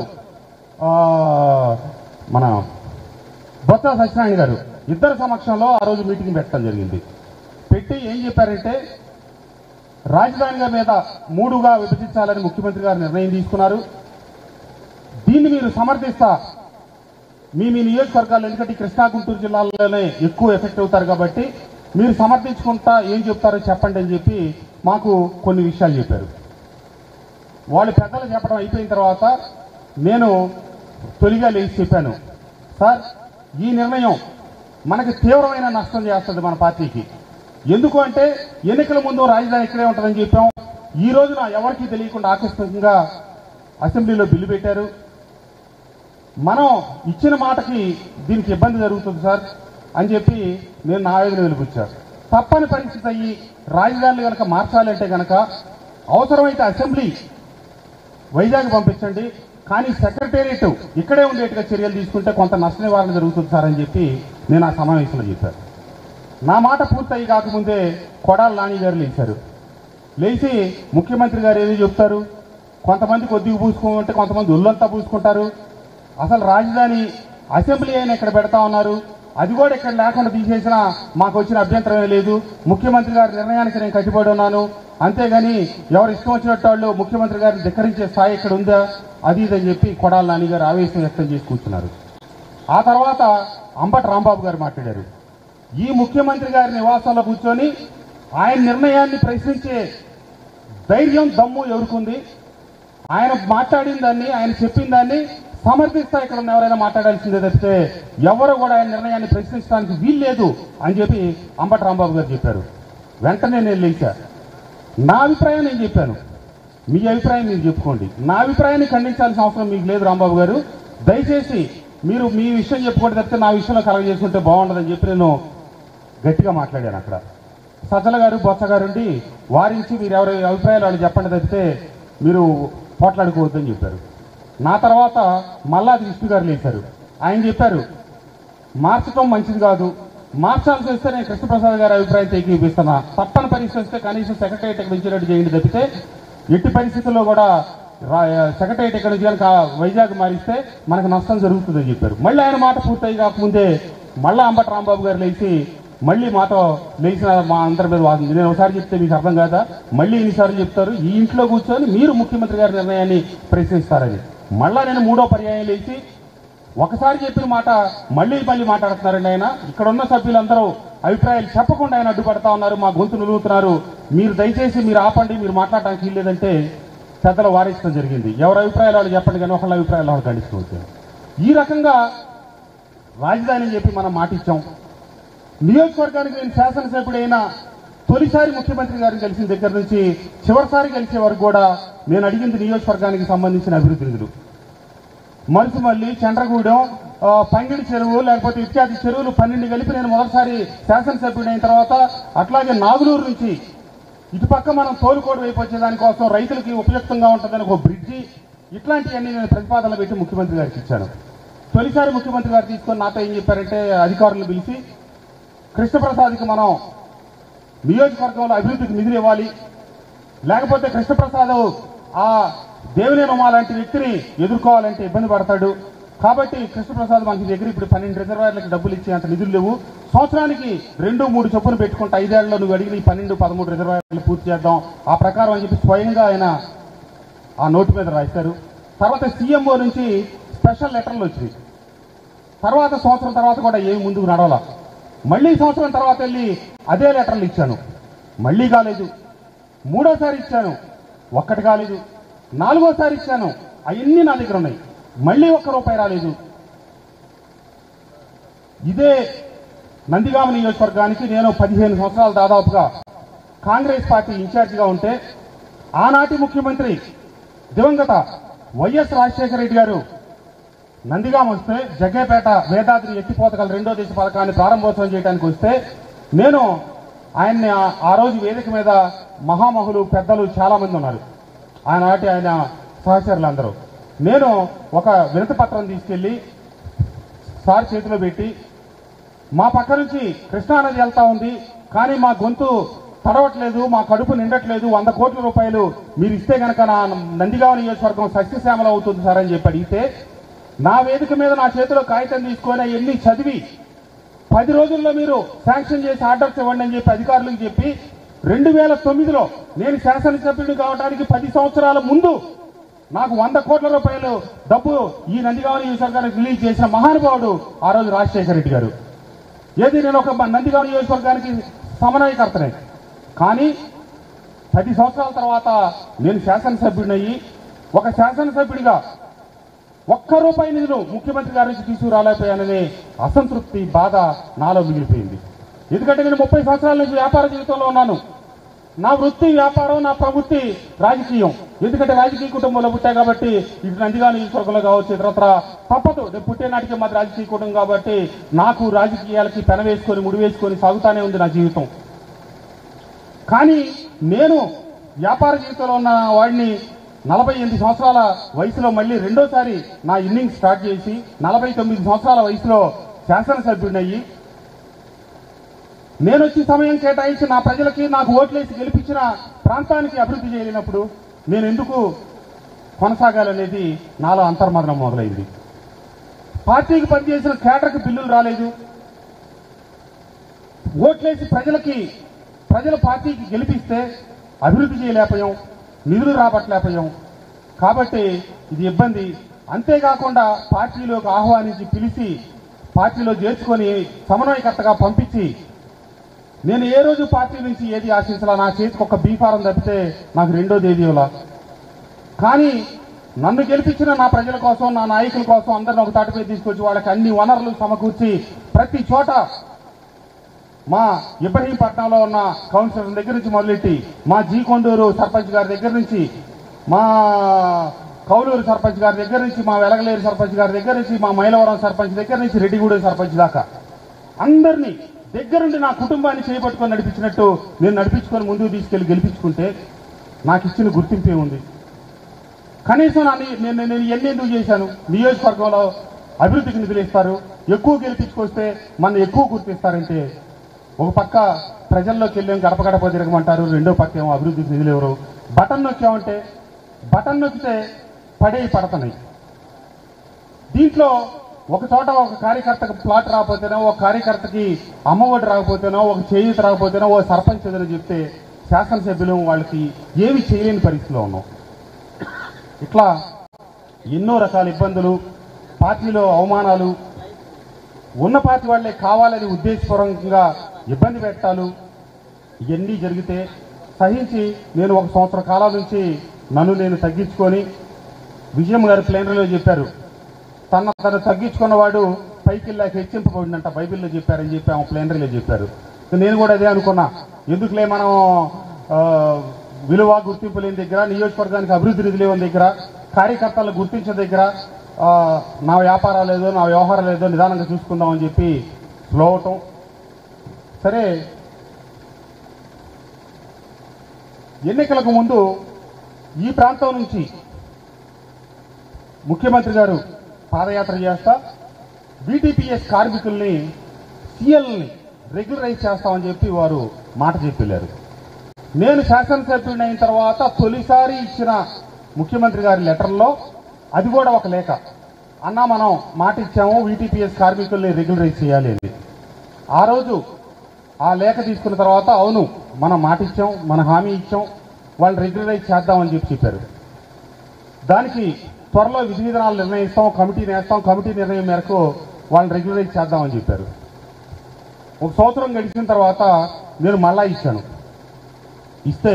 [SPEAKER 1] మన బొత్స సత్యనారాయణ గారు ఇద్దరు సమక్షంలో ఆ రోజు మీటింగ్ పెట్టడం జరిగింది. పెట్టి ఏం చెప్పారంటే, రాజధాని మీద మూడుగా విభజించాలని ముఖ్యమంత్రి గారు నిర్ణయం తీసుకున్నారు, దీన్ని మీరు సమర్థిస్తా, మీ మీ నియోజకవర్గాలు ఎందుకంటే కృష్ణా గుంటూరు జిల్లాలోనే ఎక్కువ ఎఫెక్ట్ అవుతారు కాబట్టి మీరు సమర్థించుకుంటా ఏం చెప్తారో చెప్పండి అని చెప్పి మాకు కొన్ని విషయాలు చెప్పారు. వాళ్ళు పెద్దలు చెప్పడం అయిపోయిన తర్వాత నేను తొలిగా లేచి చెప్పాను, సార్ ఈ నిర్ణయం మనకి తీవ్రమైన నష్టం చేస్తుంది మన పార్టీకి. ఎందుకు అంటే ఎన్నికల ముందు రాజధాని ఇక్కడే ఉంటుందని చెప్పాం, ఈ రోజున ఎవరికీ తెలియకుండా ఆకస్మికంగా అసెంబ్లీలో బిల్లు పెట్టారు. మనం ఇచ్చిన మాటకి దీనికి ఇబ్బంది జరుగుతుంది సార్ అని చెప్పి నేను నా ఆవేదన వెలిపించాను. తప్పని పరిస్థితి అయ్యి రాజధానిని కనుక మార్చాలంటే కనుక అవసరమైతే అసెంబ్లీ వైజాగ్ పంపించండి, కానీ సెక్రటేరియట్ ఇక్కడే ఉండేట్టుగా చర్యలు తీసుకుంటే కొంత నష్ట నివారణ జరుగుతుంది సార్ అని చెప్పి నేను ఆ సమావేశంలో చెప్పాను. నా మాట పూర్తయి కాకముందే కొడాల నాని గారు లేచారు. లేచి ముఖ్యమంత్రి గారు ఏదో చెప్తారు, కొంతమంది కొద్దిగా పూసుకుంటే కొంతమంది ఒళ్ళంతా పూసుకుంటారు, అసలు రాజధాని అసెంబ్లీ అయినా ఇక్కడ పెడతా ఉన్నారు, అది కూడా ఇక్కడ లేకుండా తీసేసినా మాకు వచ్చిన అభ్యంతరమే లేదు, ముఖ్యమంత్రి గారి నిర్ణయానికి నేను కట్టుబడి ఉన్నాను, అంతేగాని ఎవరు ఇష్టం వచ్చినట్టు వాళ్ళు ముఖ్యమంత్రి గారిని ధిక్కరించే స్థాయి ఇక్కడ ఉందా, అది ఇదని చెప్పి కొడాల నాని గారు ఆవేశం వ్యక్తం చేసి కూర్చున్నారు. ఆ తర్వాత అంబటి రాంబాబు గారు మాట్లాడారు. ఈ ముఖ్యమంత్రి గారి నివాసంలో కూర్చొని ఆయన నిర్ణయాన్ని ప్రశ్నించే ధైర్యం దమ్ము ఎవరుకుంది, ఆయన మాట్లాడిన దాన్ని ఆయన చెప్పిన దాన్ని సమర్థిస్తా ఇక్కడ ఉన్న ఎవరైనా మాట్లాడాల్సిందే తప్పితే ఎవరు కూడా ఆయన నిర్ణయాన్ని ప్రశ్నించడానికి వీల్లేదు అని చెప్పి అంబటి రాంబాబు గారు చెప్పారు. వెంటనే నేను లేచా, నా అభిప్రాయం నేను చెప్పాను, మీ అభిప్రాయం మీరు చెప్పుకోండి, నా అభిప్రాయాన్ని ఖండించాల్సిన అవసరం మీకు లేదు రాంబాబు గారు, దయచేసి మీరు మీ విషయం చెప్పుకోండి తప్పితే నా విషయంలో కలగ చేసుకుంటే బాగుండదని చెప్పి నేను గట్టిగా మాట్లాడాను. అక్కడ సజ్జల గారు బొత్స గారు ఉండి వారించి మీరు ఎవరి అభిప్రాయాలు వాళ్ళు చెప్పండి తప్పితే మీరు పోట్లాడుకోవద్దని చెప్పారు. నా తర్వాత మల్లాది విష్ణు గారు లేచారు. ఆయన చెప్పారు, మార్చడం మంచిది కాదు, మార్చాల్సి వస్తే నేను కృష్ణప్రసాద్ గారి అభిప్రాయం ఏకీపిస్తున్నా, తప్పని పరిస్థితి వస్తే కనీసం సెక్రటరియట్ ఇక్కడ ఇచ్చినట్టు చేయండి తప్పితే ఎట్టి పరిస్థితుల్లో కూడా సెక్రటరియట్ ఇక్కడ నుంచి కనుక వైజాగ్ మారిస్తే మనకు నష్టం జరుగుతుందని చెప్పారు. మళ్ళీ ఆయన మాట పూర్తయి కాకముందే మళ్ళీ అంబటి రాంబాబు గారు లేచి మళ్ళీ మాతో లేచిన మా అందరి మీద వాదింది. నేను ఒకసారి చెప్తే మీకు అర్థం కాదా, మళ్ళీ ఎన్నిసార్లు చెప్తారు, ఈ ఇంట్లో కూర్చొని మీరు ముఖ్యమంత్రి గారి నిర్ణయాన్ని ప్రశ్నిస్తారని. మళ్ళా నేను మూడో పర్యాయం లేచి ఒకసారి చెప్పిన మాట మళ్ళీ మళ్ళీ మాట్లాడుతున్నారండి ఆయన, ఇక్కడ ఉన్న సభ్యులందరూ అభిప్రాయాలు చెప్పకుండా ఆయన అడ్డుపడతా ఉన్నారు, మా గొంతు నిలుగుతున్నారు, మీరు దయచేసి మీరు ఆపండి, మీరు మాట్లాడటానికి వీల్లేదంటే పెద్దలు వారించడం జరిగింది. ఎవరి అభిప్రాయాలు వాళ్ళు చెప్పండి కానీ ఒకళ్ళ అభిప్రాయాలు వాళ్ళు ఖండిస్తూ వచ్చారు. ఈ రకంగా రాజధాని అని చెప్పి మనం మాటిచ్చాం. నియోజకవర్గానికి నేను శాసనసభ్యుడైన తొలిసారి ముఖ్యమంత్రి గారిని కలిసిన దగ్గర నుంచి చివరిసారి కలిసే వరకు కూడా నేను అడిగింది నియోజకవర్గానికి సంబంధించిన అభివృద్ధి నిధులు. మరుసుమల్లి, చండ్రగూడెం, పంగిడి చెరువు, లేకపోతే ఇత్యాది చెరువులు పన్నెండు కలిపి నేను మొదటిసారి శాసనసభ్యుడైన తర్వాత, అట్లాగే నాగులూరు నుంచి ఇటుపక్క మనం తోలుకోడు వైపు వచ్చే దానికోసం రైతులకి ఉపయుక్తంగా ఉంటుందని ఒక బ్రిడ్జి, ఇట్లాంటివన్నీ నేను ప్రతిపాదనలు పెట్టి ముఖ్యమంత్రి గారికి ఇచ్చాను. తొలిసారి ముఖ్యమంత్రి గారు తీసుకొని నాతో ఏం చెప్పారంటే అధికారులను పిలిచి కృష్ణప్రసాద్కి మనం నియోజకవర్గంలో అభివృద్ధికి నిధులు ఇవ్వాలి, లేకపోతే కృష్ణప్రసాద్ ఆ దేవినేని ఉమా లాంటి వ్యక్తిని ఎదుర్కోవాలంటే ఇబ్బంది పడతాడు, కాబట్టి కృష్ణప్రసాద్ మనకి దగ్గర ఇప్పుడు పన్నెండు రిజర్వాయర్లకు డబ్బులు ఇచ్చే అంత నిధులు లేవు, సంవత్సరానికి రెండు మూడు చొప్పున పెట్టుకుంటే ఐదేళ్లలో నువ్వు అడిగిన ఈ పన్నెండు పదమూడు రిజర్వాయర్లు పూర్తి చేద్దాం ఆ ప్రకారం అని చెప్పి స్వయంగా ఆయన ఆ నోటు మీద రాశారు. తర్వాత సీఎంఓ నుంచి స్పెషల్ లెటర్లు వచ్చినాయి. తర్వాత సంవత్సరం తర్వాత కూడా ఏమి ముందుకు నడవాల, మళ్ళీ సంవత్సరం తర్వాత వెళ్ళి అదే లెటర్లు ఇచ్చాను, మళ్ళీ కాలేదు. మూడోసారి ఇచ్చాను, ఒక్కటి కాలేదు. నాలుగోసారి ఇచ్చాను, అవన్నీ నా దగ్గర ఉన్నాయి, మళ్ళీ ఒక్క రూపాయి రాలేదు. ఇదే నందిగామ నియోజకవర్గానికి నేను పదిహేను సంవత్సరాలు దాదాపుగా కాంగ్రెస్ పార్టీ ఇన్ఛార్జిగా ఉంటే ఆనాటి ముఖ్యమంత్రి దివంగత వైఎస్ రాజశేఖర రెడ్డి గారు నందిగామ వస్తే జగ్గేపేట వేదాద్రి ఎత్తిపోతకల రెండో దేశ పథకాన్ని ప్రారంభోత్సవం చేయడానికి వస్తే నేను ఆయన్ని ఆ రోజు వేదిక మీద మహామహులు పెద్దలు చాలా మంది ఉన్నారు, ఆనాటి ఆయన సహచరులు అందరూ. నేను ఒక వినతి పత్రం తీసుకెళ్లి సార్ చేతిలో పెట్టి, మా పక్క నుంచి కృష్ణానది వెళ్తా ఉంది కానీ మా గొంతు తడవట్లేదు, మా కడుపు నిండట్లేదు, వంద కోట్ల రూపాయలు మీరు ఇస్తే గనక నా నందిగామ నియోజకవర్గం సస్యశ్యామలం అవుతుంది సార్ అని చెప్పి అడిగితే, నా వేదిక మీద నా చేతిలో కాగితం తీసుకొని ఎన్ని చదివి పది రోజుల్లో మీరు శాంక్షన్ చేసి ఆర్డర్స్ ఇవ్వండి అని చెప్పి అధికారులకు చెప్పి రెండు వేల తొమ్మిదిలో నేను శాసనసభ్యుడు కావడానికి పది సంవత్సరాల ముందు నాకు వంద కోట్ల రూపాయలు డబ్బు ఈ నందిగామ నియోజకవర్గానికి రిలీజ్ చేసిన మహానుభావుడు ఆ రోజు రాజశేఖర రెడ్డి గారు. ఏది నేను ఒక నందిగామ నియోజకవర్గానికి సమన్వయకర్తనే, కానీ పది సంవత్సరాల తర్వాత నేను శాసనసభ్యుడినయ్యి ఒక శాసనసభ్యుడిగా ఒక్క రూపాయి నిధులు ముఖ్యమంత్రి గారి నుంచి తీసుకురాలేకపోయాననే అసంతృప్తి బాధ నాలో మిగిలిపోయింది. ఎందుకంటే నేను ముప్పై సంవత్సరాల నుంచి వ్యాపార జీవితంలో ఉన్నాను. నా వృత్తి వ్యాపారం, నా ప్రవృత్తి రాజకీయం. ఎందుకంటే రాజకీయ కుటుంబంలో పుట్టా కాబట్టి ఇటు నందిగామ నియోజకవర్గంలో కావచ్చు, ఇతరత్ర తప్పదు, నేను పుట్టే నాటికే మాది రాజకీయ కుటుంబం కాబట్టి నాకు రాజకీయాలకి పెన వేసుకొని ముడి వేసుకొని సాగుతానే ఉంది నా జీవితం. కానీ నేను వ్యాపార జీవితంలో ఉన్న వాడిని నలభై ఎనిమిది సంవత్సరాల వయసులో మళ్ళీ రెండోసారి నా ఇన్నింగ్స్ స్టార్ట్ చేసి నలభై తొమ్మిది సంవత్సరాల వయసులో శాసనసభ్యుడినయ్యి నేను వచ్చి సమయం కేటాయించి నా ప్రజలకి నాకు ఓట్లేసి గెలిపించిన ప్రాంతానికి అభివృద్ధి చేయలేనప్పుడు నేను ఎందుకు కొనసాగాలనేది నాలో అంతర్మదనం మొదలైంది. పార్టీకి పనిచేసిన కేటర్కి బిల్లులు రాలేదు, ఓట్లేసి ప్రజలకి ప్రజల పార్టీకి గెలిపిస్తే అభివృద్ధి చేయలేకపోయాం, నిధులు రాబట్టలేకపోయాం. కాబట్టి ఇది ఇబ్బంది. అంతేకాకుండా పార్టీలోకి ఆహ్వానించి పిలిచి పార్టీలో చేర్చుకొని సమన్వయకర్తగా పంపించి నేను ఏ రోజు పార్టీ నుంచి ఏది ఆశించాలా, నా చేతికి ఒక బీఫారం తప్పితే నాకు రెండో తేదీలా. కానీ నన్ను గెలిపించిన నా ప్రజల కోసం, నా నాయకుల కోసం అందరిని ఒక తాటిపై తీసుకొచ్చి వాళ్ళకి అన్ని వనరులు సమకూర్చి ప్రతి చోట మా ఇబ్రహీంపట్నంలో ఉన్న కౌన్సిలర్ దగ్గర నుంచి మొదలెట్టి మా జీ కొండూరు సర్పంచ్ గారి దగ్గర నుంచి, మా కౌలూరు సర్పంచ్ గారి దగ్గర నుంచి, మా వెలగలేరు సర్పంచ్ గారి దగ్గర నుంచి, మా మైలవరం సర్పంచ్ దగ్గర నుంచి రెడ్డిగూడెం సర్పంచ్ దాకా అందరినీ దగ్గరుండి నా కుటుంబాన్ని చేపట్టుకొని నడిపించినట్టు నేను నడిపించుకొని ముందుకు తీసుకెళ్లి గెలిపించుకుంటే నాకు ఇచ్చిన గుర్తింపే ఉంది. కనీసం నేను నేను ఎన్ని ఎందుకు చేశాను? నియోజకవర్గంలో అభివృద్ధికి నిధులు ఇస్తారు, ఎక్కువ గెలిపించుకొస్తే మన ఎక్కువ గుర్తిస్తారంటే ఒక పక్క ప్రజల్లోకి వెళ్ళాం గడప గడప తిరగమంటారు, రెండో పక్క ఏమో అభివృద్ధికి నిధులు ఎవరు. బటన్ నొక్కామంటే బటన్ నొక్కితే పడేవి పడుతున్నాయి. దీంట్లో ఒక చోట ఒక కార్యకర్తకు ప్లాట్ రాకపోతేనో, ఒక కార్యకర్తకి అమ్మఒడి రాకపోతేనో, ఒక చేయూత రాకపోతేనో, ఓ సర్పంచ్ ఏదైనా చెప్తే శాసనసభ్యులు వాళ్ళకి ఏమి చేయలేని పరిస్థితిలో ఉన్నాం. ఇట్లా ఎన్నో రకాల ఇబ్బందులు, పార్టీలో అవమానాలు, ఉన్న పార్టీ వాళ్లే కావాలని ఉద్దేశపూర్వకంగా ఇబ్బంది పెట్టాలు ఇవన్నీ జరిగితే సహించి నేను ఒక సంవత్సర కాలం నుంచి నన్ను నేను తగ్గించుకొని, విజయం గారు ప్లేనరీలో చెప్పారు, తన తను తగ్గించుకున్నవాడు పైకి వెళ్ళాక హెచ్చింపబడిందంట బైబిల్లో చెప్పారని చెప్పి ఆమె ప్లేనరీలో చెప్పారు. నేను కూడా అదే అనుకున్నా, ఎందుకులే మనం విలువ గుర్తింపు లేని దగ్గర, నియోజకవర్గానికి అభివృద్ధి నిధులు లేని దగ్గర, కార్యకర్తలను గుర్తించిన దగ్గర నా వ్యాపారాలు లేదో నా వ్యవహారం లేదో నిదానంగా చూసుకుందామని చెప్పి స్లో అవటం. సరే, ఎన్నికలకు ముందు ఈ ప్రాంతం నుంచి ముఖ్యమంత్రి గారు పాదయాత్ర చేస్తా బీటీపీఎస్ కార్మికుల్ని సీఎల్ని రెగ్యులరైజ్ చేస్తామని చెప్పి వారు మాట చెప్పారు. నేను శాసనసభ్యుడిని అయిన తర్వాత తొలిసారి ఇచ్చిన ముఖ్యమంత్రి గారి లెటర్లో అది కూడా ఒక లేఖ, అన్నా మనం మాట ఇచ్చాము వీటీపీఎస్ కార్మికుల్ని రెగ్యులరైజ్ చేయాలి అని. ఆ రోజు ఆ లేఖ తీసుకున్న తర్వాత అవును మనం మాట ఇచ్చాం, మన హామీ ఇచ్చాం, వాళ్ళు రెగ్యులరైజ్ చేద్దామని చెప్పి చెప్పారు. దానికి త్వరలో విధి విధానాలు నిర్ణయిస్తాం, కమిటీ నేస్తాం, కమిటీ నిర్ణయం మేరకు వాళ్ళని రెగ్యులరైజ్ చేద్దామని చెప్పారు. ఒక సంవత్సరం గడిచిన తర్వాత నేను మళ్ళా ఇచ్చాను. ఇస్తే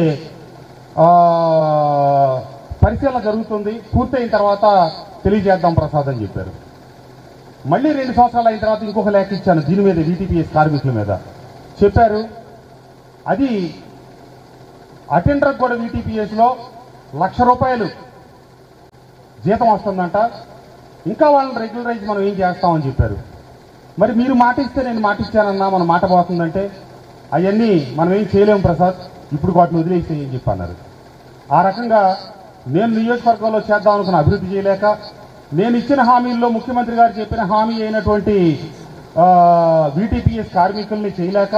[SPEAKER 1] పరిశీలన జరుగుతుంది, పూర్తయిన తర్వాత తెలియజేద్దాం ప్రసాద్ అని చెప్పారు. మళ్ళీ రెండు సంవత్సరాలు అయిన తర్వాత ఇంకొక లేఖ ఇచ్చాను దీని మీద, వీటీపీఎస్ కార్మికుల మీద చెప్పారు. అది అటెండర్ కూడా వీటీపీఎస్లో లక్ష రూపాయలు జీతం వస్తుందంట, ఇంకా వాళ్ళని రెగ్యులరైజ్ మనం ఏం చేస్తామని చెప్పారు. మరి మీరు మాట ఇస్తే నేను మాట ఇచ్చానన్నా మన మాట పోతుందంటే అవన్నీ మనం ఏం చేయలేము ప్రసాద్, ఇప్పుడు వాటిని వదిలేసి అని చెప్పి అన్నారు. ఆ రకంగా నేను నియోజకవర్గంలో చేద్దాం అనుకున్న అభివృద్ధి చేయలేక, నేను ఇచ్చిన హామీల్లో ముఖ్యమంత్రి గారు చెప్పిన హామీ అయినటువంటి వీటీపీఎస్ కార్మికుల్ని చేయలేక,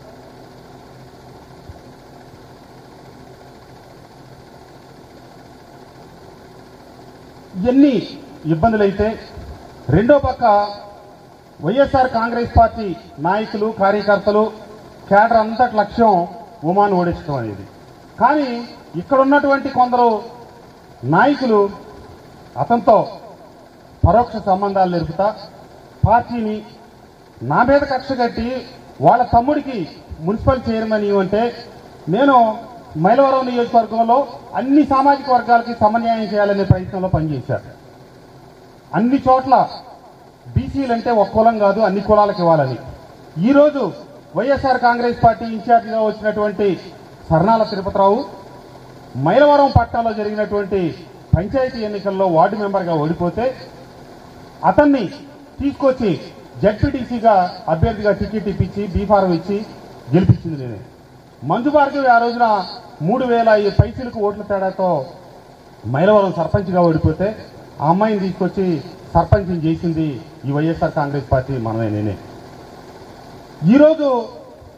[SPEAKER 1] ఇవన్నీ ఇబ్బందులైతే రెండో పక్క వైఎస్ఆర్ కాంగ్రెస్ పార్టీ నాయకులు కార్యకర్తలు కేడర్ అంతటి లక్ష్యం ఉమాను ఓడించడం అనేది. కానీ ఇక్కడ ఉన్నటువంటి కొందరు నాయకులు అతనితో పరోక్ష సంబంధాలు నిలుపుతా పార్టీని నా మీద కక్ష కట్టి వాళ్ళ తమ్ముడికి మున్సిపల్ చైర్మన్ ఇవ్వంటే నేను మైలవరం నియోజకవర్గంలో అన్ని సామాజిక వర్గాలకి సమన్యాయం చేయాలనే ప్రయత్నంలో పనిచేశారు. అన్ని చోట్ల బీసీలంటే ఒక కులం కాదు అన్ని కులాలకు ఇవ్వాలని. ఈరోజు వైఎస్ఆర్ కాంగ్రెస్ పార్టీ ఇన్ఛార్జిగా వచ్చినటువంటి సర్నాల తిరుపతిరావు మైలవరం పట్టణంలో జరిగినటువంటి పంచాయతీ ఎన్నికల్లో వార్డు మెంబర్గా ఓడిపోతే అతన్ని తీసుకొచ్చి జడ్పీటీసీగా అభ్యర్థిగా టికెట్ ఇప్పించి బీఫారం ఇచ్చి గెలిపించింది నేనే. మంజు భార్గవి ఆ రోజున మూడు వేల ఐదు పైసలకు ఓట్ల తేడాతో మైలవరం సర్పంచ్గా ఓడిపోతే ఆ అమ్మాయిని తీసుకొచ్చి సర్పంచ్ని చేసింది ఈ వైఎస్ఆర్ కాంగ్రెస్ పార్టీ మనమే నేనే. ఈరోజు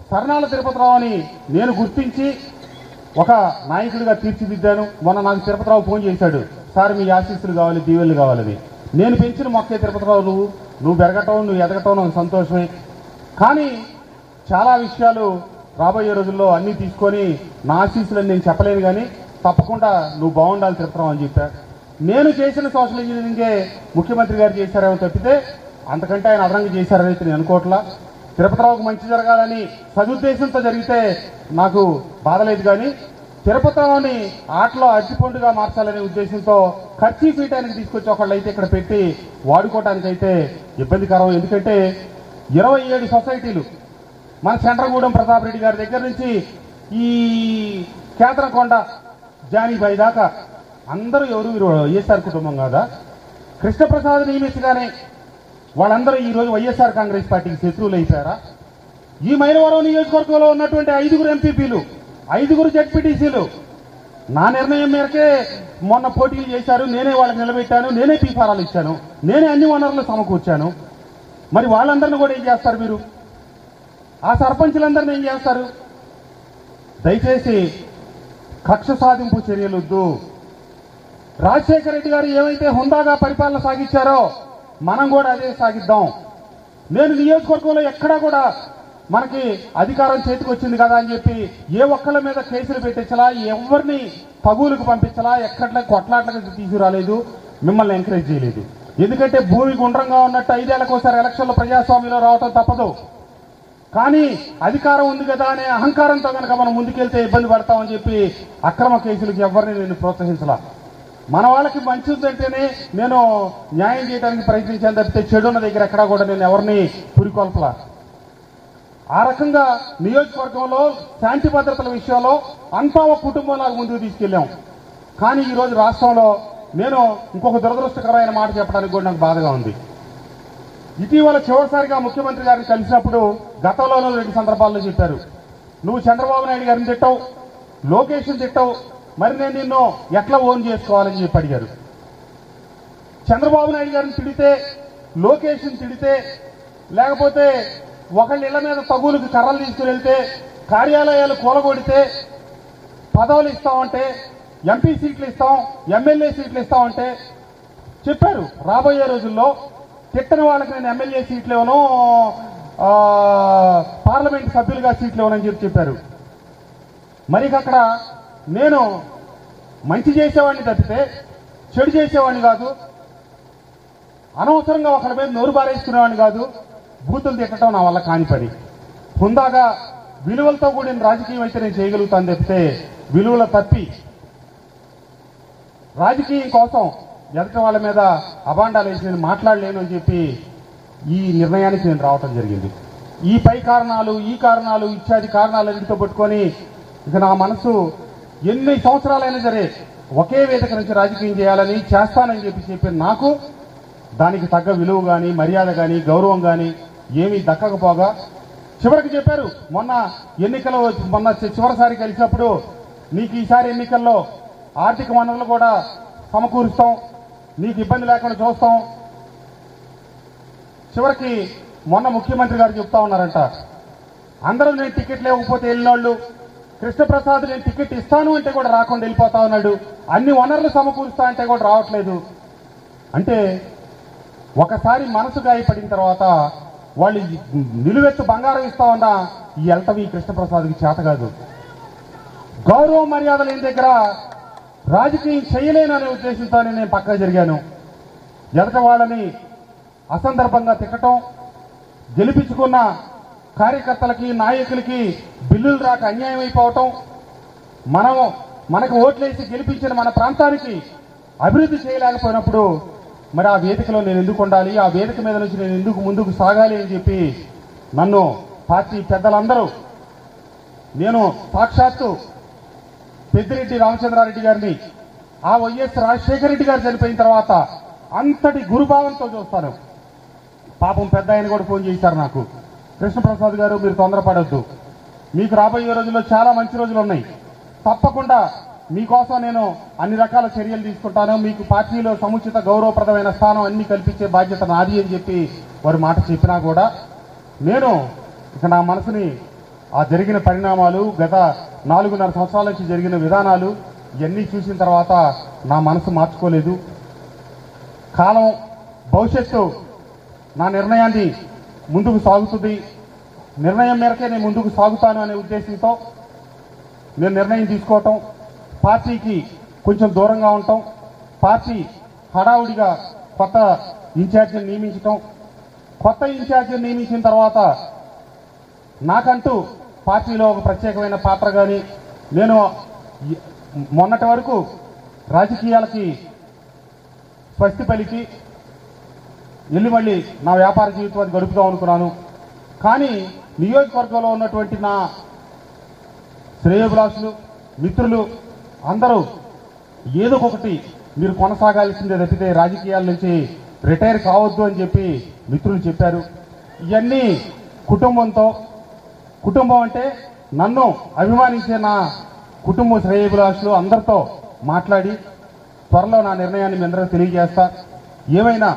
[SPEAKER 1] సర్నాల తిరుపతిరావు అని నేను గుర్తించి ఒక నాయకుడిగా తీర్చిదిద్దాను. మొన్న నాకు తిరుపతిరావు ఫోన్ చేశాడు, సార్ మీ ఆశీస్సులు కావాలి, దీవెనలు కావాలని. నేను పెంచిన మొక్కే తిరుపతిరావు, నువ్వు నువ్వు పెరగటం నువ్వు ఎదగటం నాకు సంతోషమే. కానీ చాలా విషయాలు రాబోయే రోజుల్లో అన్నీ తీసుకొని నా ఆశీస్సులని నేను చెప్పలేను, కానీ తప్పకుండా నువ్వు బాగుండాలి తిరుపతిరావు అని చెప్పా. నేను చేసిన సోషల్ ఇంజనీరింగే ముఖ్యమంత్రి గారు చేశారేమో తప్పితే అంతకంటే ఆయన అదనంగా చేశారని నేను అనుకోవట్లా. తిరుపతిరావుకు మంచి జరగాలని సదుద్దేశంతో జరిగితే నాకు బాధలేదు, కానీ తిరుపతిరావుని ఆటలో అరటిపండుగా మార్చాలనే ఉద్దేశంతో ఖర్చు పీయటానికి తీసుకొచ్చి ఒకళ్ళు అయితే ఇక్కడ పెట్టి వాడుకోవటానికైతే ఇబ్బందికరం. ఎందుకంటే ఇరవై ఏడు సొసైటీలు మన చంద్రగూడెం ప్రతాప్ రెడ్డి గారి దగ్గర నుంచి ఈ కేంద్రకొండ జానీబాయి దాకా అందరూ ఎవరు మీరు వైఎస్ఆర్ కుటుంబం కాదా? కృష్ణప్రసాద్ నియమించగానే వాళ్ళందరూ ఈ రోజు వైఎస్ఆర్ కాంగ్రెస్ పార్టీకి శత్రువులు అయిపోయారా? ఈ మైలవరం నియోజకవర్గంలో ఉన్నటువంటి ఐదుగురు ఎంపీపీలు, ఐదుగురు జెడ్పీటీసీలు నా నిర్ణయం మేరకే మొన్న పోటీలు చేశారు. నేనే వాళ్ళకి నిలబెట్టాను, నేనే పీఫారాలు ఇచ్చాను, నేనే అన్ని వనరులు సమకూర్చాను. మరి వాళ్ళందరినీ కూడా ఏం చేస్తారు మీరు? ఆ సర్పంచులందరినీ ఏం చేస్తారు? దయచేసి కక్ష సాధింపు చర్యలొద్దు. రాజశేఖర రెడ్డి గారు ఏమైతే హుందాగా పరిపాలన సాగించారో మనం కూడా అదే సాగిద్దాం. నేను నియోజకవర్గంలో ఎక్కడా కూడా మనకి అధికారం చేతికి వచ్చింది కదా అని చెప్పి ఏ ఒక్కళ్ళ మీద కేసులు పెట్టించలా, ఎవరిని పగులకు పంపించలా, ఎక్కట్లా కొట్లాట్లకు తీసుకురాలేదు, మిమ్మల్ని ఎంకరేజ్ చేయలేదు. ఎందుకంటే భూమి గుండ్రంగా ఉన్నట్టు ఐదేళ్లకోసారి ఎలక్షన్లో ప్రజాస్వామ్యంలో రావటం తప్పదు. కానీ అధికారం ఉంది కదా అనే అహంకారంతో కనుక మనం ముందుకెళ్తే ఇబ్బంది పడతామని చెప్పి అక్రమ కేసులకు ఎవరిని నేను ప్రోత్సహించలా. మన వాళ్ళకి మంచిదంటేనే నేను న్యాయం చేయడానికి ప్రయత్నించాను తప్పితే చెడున్న దగ్గర ఎక్కడా కూడా నేను ఎవరిని పురికొల్పలా. ఆ రకంగా నియోజకవర్గంలో శాంతి భద్రతల విషయంలో అంతా ఒక కుటుంబంలాగా ముందుకు తీసుకెళ్లాం. కానీ ఈరోజు రాష్ట్రంలో నేను ఇంకొక దురదృష్టకరమైన మాట చెప్పడానికి కూడా నాకు బాధగా ఉంది. ఇటీవల చివరిసారిగా ముఖ్యమంత్రి గారిని కలిసినప్పుడు గతంలోనూ రెండు సందర్భాల్లో చెప్పారు, నువ్వు చంద్రబాబు నాయుడు గారిని తిట్టావు, లోకేష్ని తిట్టావు, మరి నేను నిన్ను ఎట్లా ఓన్ చేసుకోవాలని చెప్పి అడిగారు. చంద్రబాబు నాయుడు గారిని తిడితే, లోకేష్ని తిడితే, లేకపోతే ఒకళ్ళ ఇళ్ల మీద తగులుకి కర్రలు తీసుకుని వెళ్తే, కార్యాలయాలు కూలగొడితే పదవులు ఇస్తామంటే, ఎంపీ సీట్లు ఇస్తాం, ఎమ్మెల్యే సీట్లు ఇస్తామంటే చెప్పారు. రాబోయే రోజుల్లో తిట్టని వాళ్ళకి నేను ఎమ్మెల్యే సీట్లు ఇవ్వను, పార్లమెంట్ సభ్యులుగా సీట్లు ఇవ్వనని చెప్పి చెప్పారు. మరి అక్కడ నేను మంచి చేసేవాడిని తప్పితే చెడు చేసేవాడిని కాదు, అనవసరంగా ఒకరి మీద నోరు బారేసుకునేవాడిని కాదు, బూతులు తిట్టడం నా వల్ల కాని పని. హుందాగా విలువలతో కూడిన రాజకీయం అయితే నేను చేయగలుగుతాను తప్పితే విలువల తప్పి రాజకీయం కోసం ఎదటి వాళ్ళ మీద అబాండాలు వేసి నేను మాట్లాడలేను అని చెప్పి ఈ నిర్ణయానికి నేను రావటం జరిగింది. ఈ పై కారణాలు, ఈ కారణాలు, ఇత్యాది కారణాలన్నింటితో పట్టుకొని ఇక నా మనసు ఎన్ని సంవత్సరాలైనా సరే ఒకే వేదిక నుంచి రాజకీయం చేయాలని చేస్తానని చెప్పి చెప్పి నాకు దానికి తగ్గ విలువ కానీ, మర్యాద కానీ, గౌరవం కానీ ఏమీ దక్కకపోగా చివరికి చెప్పారు. మొన్న ఎన్నికలు మొన్న చివరిసారి కలిసినప్పుడు నీకు ఈసారి ఎన్నికల్లో ఆర్థిక వనరులు కూడా సమకూరుస్తాం, నీకు ఇబ్బంది లేకుండా చూస్తాం. చివరికి మొన్న ముఖ్యమంత్రి గారు చెప్తా ఉన్నారంట, అందరూ నేను టికెట్ లేకపోతే వెళ్ళినోళ్ళు, కృష్ణప్రసాద్ నేను టికెట్ ఇస్తాను అంటే కూడా రాకుండా వెళ్ళిపోతా ఉన్నాడు, అన్ని వనరులు సమకూరుస్తా అంటే కూడా రావట్లేదు. అంటే ఒకసారి మనసు గాయపడిన తర్వాత వాళ్ళు నిలువెత్తు బంగారం ఇస్తా ఉన్నా ఈ ఎల్టవి కృష్ణప్రసాద్కి చేత కాదు. గౌరవ మర్యాద లేని దగ్గర రాజకీయం చేయలేననే ఉద్దేశంతోనే నేను పక్కన జరిగాను. ఎదట వాళ్ళని అసందర్భంగా తిట్టడం, గెలిపించుకున్న కార్యకర్తలకి, నాయకులకి బిల్లులు రాక అన్యాయం అయిపోవటం, మనం మనకు ఓట్లేసి గెలిపించిన మన ప్రాంతానికి అభివృద్ధి చేయలేకపోయినప్పుడు మరి ఆ వేదికలో నేను ఎందుకు ఉండాలి, ఆ వేదిక మీద నుంచి నేను ఎందుకు ముందుకు సాగాలి అని చెప్పి నన్ను పార్టీ పెద్దలందరూ, నేను సాక్షాత్తు పెద్దిరెడ్డి రామచంద్రారెడ్డి గారిని ఆ వైఎస్ రాజశేఖర రెడ్డి గారు చనిపోయిన తర్వాత అంతటి గురుభావంతో చూస్తాను. పాపం పెద్ద ఆయన కూడా ఫోన్ చేశారు నాకు, కృష్ణప్రసాద్ గారు మీరు తొందరపడొద్దు, మీకు రాబోయే రోజుల్లో చాలా మంచి రోజులు ఉన్నాయి, తప్పకుండా మీకోసం నేను అన్ని రకాల చర్యలు తీసుకుంటాను, మీకు పార్టీలో సముచిత గౌరవప్రదమైన స్థానం అన్ని కల్పించే బాధ్యత నాది అని చెప్పి వారి మాట చెప్పినా కూడా నేను ఇక నా మనసుని ఆ జరిగిన పరిణామాలు, గత నాలుగున్నర సంవత్సరాల నుంచి జరిగిన విధానాలు ఇవన్నీ చూసిన తర్వాత నా మనసు మార్చుకోలేదు. కాలం భవిష్యత్తు నా నిర్ణయాన్ని ముందుకు సాగుతుంది, నిర్ణయం మేరకే నేను ముందుకు సాగుతాను అనే ఉద్దేశంతో నేను నిర్ణయం తీసుకోవటం, పార్టీకి కొంచెం దూరంగా ఉండటం, పార్టీ హడావుడిగా కొత్త ఇన్ఛార్జిని నియమించటం, కొత్త ఇన్ఛార్జిని నియమించిన తర్వాత నాకంటూ పార్టీలో ఒక ప్రత్యేకమైన పాత్ర కానీ, నేను మొన్నటి వరకు రాజకీయాలకి స్వస్తి పలికి వెళ్ళి మళ్ళీ నా వ్యాపార జీవితం గడుపుదాం అనుకున్నాను. కానీ నియోజకవర్గంలో ఉన్నటువంటి నా శ్రేయోభిలాషులు, మిత్రులు అందరూ ఏదో ఒకటి మీరు కొనసాగాల్సిందే తప్పితే రాజకీయాల నుంచి రిటైర్ కావద్దు అని చెప్పి మిత్రులు చెప్పారు. ఇవన్నీ కుటుంబంతో, కుటుంబం అంటే నన్ను అభిమానించే నా కుటుంబ శ్రేయోభిలాషులు అందరితో మాట్లాడి త్వరలో నా నిర్ణయాన్ని మీ అందరికీ తెలియజేస్తా. ఏమైనా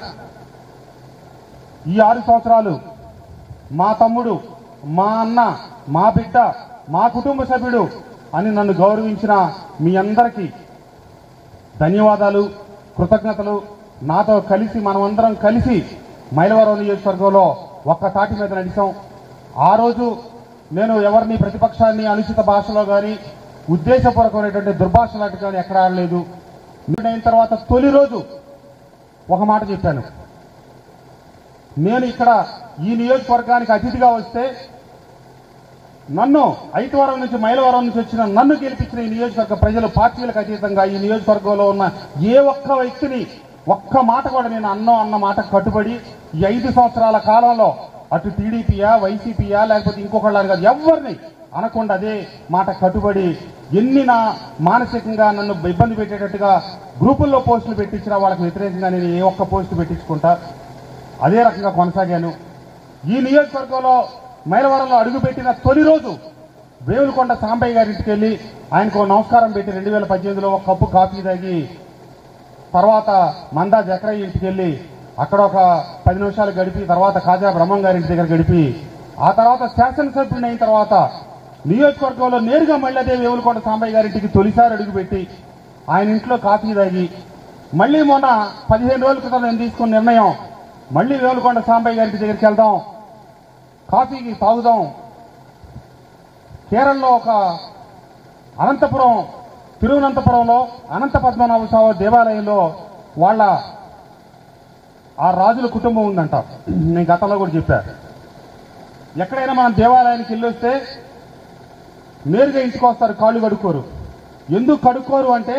[SPEAKER 1] ఈ ఆరు సంవత్సరాలు మా తమ్ముడు, మా అన్న, మా బిడ్డ, మా కుటుంబ సభ్యుడు అని నన్ను గౌరవించిన మీ అందరికీ ధన్యవాదాలు, కృతజ్ఞతలు. నాతో కలిసి మనమందరం కలిసి మైలవరం నియోజకవర్గంలో ఒక్క తాటి మీద నడిచాం. ఆ రోజు నేను ఎవరిని ప్రతిపక్షాన్ని అనుచిత భాషలో కానీ ఉద్దేశపూర్వకమైనటువంటి దుర్భాషలాంటి కానీ ఎక్కడ ఆడలేదు. అయిన తర్వాత తొలి రోజు ఒక మాట చెప్పాను, నేను ఇక్కడ ఈ నియోజకవర్గానికి అతిథిగా వస్తే నన్ను ఐతవరం నుంచి మైలవరం నుంచి వచ్చిన నన్ను గెలిపించిన ఈ నియోజకవర్గ ప్రజలు పార్టీలకు అతీతంగా ఈ నియోజకవర్గంలో ఉన్న ఏ ఒక్క వ్యక్తిని ఒక్క మాట కూడా నేను అన్నో అన్న మాటకు కట్టుబడి ఈ ఐదు సంవత్సరాల కాలంలో అటు టీడీపీయా, వైసీపీయా, లేకపోతే ఇంకొకళ్ళని కాదు ఎవరిని అనకుండా అదే మాట కట్టుబడి ఎన్ని నా మానసికంగా నన్ను ఇబ్బంది పెట్టేటట్టుగా గ్రూపుల్లో పోస్టులు పెట్టించినా వాళ్ళకి వ్యతిరేకంగా నేను ఏ ఒక్క పోస్టు పెట్టించుకుంటా అదే రకంగా కొనసాగాను. ఈ నియోజకవర్గంలో మైలవరంలో అడుగుపెట్టిన తొలి రోజు వేవులకొండ సాంబయ్య గారింటికి వెళ్ళి ఆయనకు నమస్కారం పెట్టి రెండు వేల పద్దెనిమిదిలో ఒక కప్పు కాఫీ తాగి తర్వాత మందా జకరయ్య ఇంటికి వెళ్ళి అక్కడ ఒక పది నిమిషాలు గడిపి తర్వాత కాజా బ్రహ్మం గారింటి దగ్గర గడిపి ఆ తర్వాత శాసనసభ్యుడిని అయిన తర్వాత నియోజకవర్గంలో నేరుగా మళ్ళీ అదే వేవులకొండ సాంబయ్య గారింటికి తొలిసారి అడుగుపెట్టి ఆయన ఇంట్లో కాఫీ తాగి మళ్ళీ మొన్న పదిహేను రోజుల క్రితం నేను తీసుకున్న నిర్ణయం మళ్ళీ వేవులకొండ సాంబయ్య గారింటి దగ్గరికి వెళ్దాం, కాఫీకి తాగుదాం. కేరళలో ఒక అనంతపురం తిరువనంతపురంలో అనంత పద్మనాభ స్వామి దేవాలయంలో వాళ్ళ ఆ రాజుల కుటుంబం ఉందంట. నేను గతంలో కూడా చెప్పా, ఎక్కడైనా మనం దేవాలయానికి వెళ్ళొస్తే నేరుగా ఇంటికి వస్తారు, కాళ్ళు కడుక్కోరు. ఎందుకు కడుక్కోరు అంటే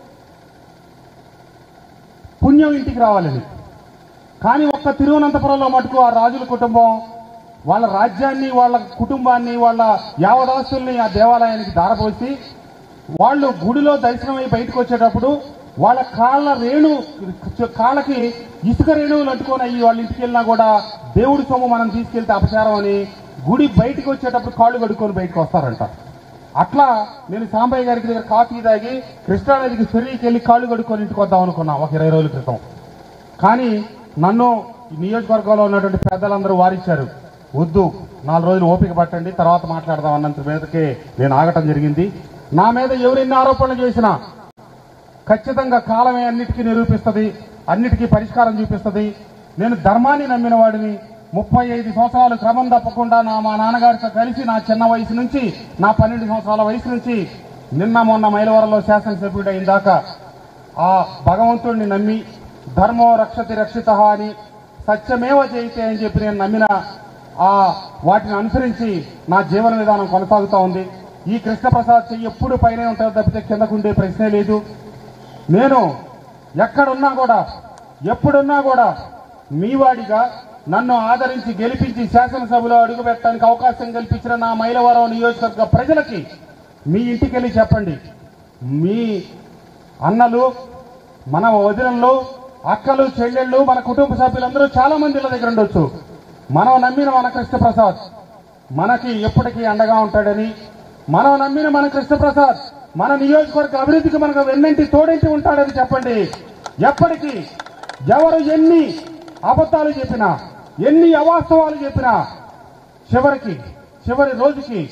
[SPEAKER 1] పుణ్యం ఇంటికి రావాలని. కానీ ఒక్క తిరువనంతపురంలో మటుకు ఆ రాజుల కుటుంబం వాళ్ళ రాజ్యాన్ని, వాళ్ళ కుటుంబాన్ని, వాళ్ళ యావదాస్తుల్ని ఆ దేవాలయానికి దారపోసి వాళ్ళు గుడిలో దర్శనమై బయటకు వచ్చేటప్పుడు వాళ్ళ కాళ్ళ రేణు కాళ్ళకి ఇసుక రేణువులు అంటుకొని అయ్యి వాళ్ళ ఇంటికి వెళ్ళినా కూడా దేవుడి సొమ్ము మనం తీసుకెళ్తే అపచారం అని గుడి బయటకు వచ్చేటప్పుడు కాళ్ళు కడుక్కొని బయటకు వస్తారంట. అట్లా నేను సాంబయ్య గారికి దగ్గర కాఫీ తాగి కృష్ణానదికి ఫెర్రీకి వెళ్ళి కాళ్ళు కడుక్కొని ఇంటికి వద్దాం అనుకున్నా ఒక ఇరవై రోజుల క్రితం. కానీ నన్ను నియోజకవర్గంలో ఉన్నటువంటి పెద్దలందరూ వారిచ్చారు, వద్దు నాలుగు రోజులు ఓపిక పట్టండి తర్వాత మాట్లాడదాం అన్నంత మీదకే నేను ఆగటం జరిగింది. నా మీద ఎవరెన్ని ఆరోపణలు చేసినా ఖచ్చితంగా కాలమే అన్నిటికీ నిరూపిస్తుంది, అన్నిటికీ పరిష్కారం చూపిస్తుంది. నేను ధర్మాన్ని నమ్మిన వాడిని. ముప్పై ఐదు సంవత్సరాలు క్రమం తప్పకుండా నా మా నాన్నగారితో కలిసి నా చిన్న వయసు నుంచి నా పన్నెండు సంవత్సరాల వయసు నుంచి నిన్న మొన్న మైలవరంలో శాసనసభ్యుడు అయిన దాకా ఆ భగవంతుడిని నమ్మి ధర్మో రక్షతి రక్షిత అని సత్యమేవ జయితే అని చెప్పి నేను నమ్మిన ఆ వాటిని అనుసరించి నా జీవన విధానం కొనసాగుతూ ఉంది. ఈ కృష్ణప్రసాద్ చెయ్యి ఎప్పుడు పైనే ఉంటుందో తప్పితే కిందకుండే ప్రశ్నే లేదు. నేను ఎక్కడున్నా కూడా ఎప్పుడున్నా కూడా మీవాడిగా నన్ను ఆదరించి గెలిపించి శాసనసభలో అడుగుపెట్టడానికి అవకాశం కల్పించిన నా మైలవరం నియోజకవర్గ ప్రజలకి మీ ఇంటికి వెళ్ళి చెప్పండి, మీ అన్నలు, మన వదినలు, అక్కలు, చెల్లెళ్ళు, మన కుటుంబ సభ్యులందరూ చాలా మంది ఇళ్ళ దగ్గర ఉండొచ్చు. మనం నమ్మిన మన కృష్ణప్రసాద్ మనకి ఎప్పటికీ అండగా ఉంటాడని, మనం నమ్మిన మన కృష్ణప్రసాద్ మన నియోజకవర్గ అభివృద్ధికి మనకు వెన్నంటి తోడించి ఉంటాడని చెప్పండి. ఎప్పటికీ ఎవరు ఎన్ని అబద్ధాలు చెప్పినా, ఎన్ని అవాస్తవాలు చెప్పినా చివరికి చివరి రోజుకి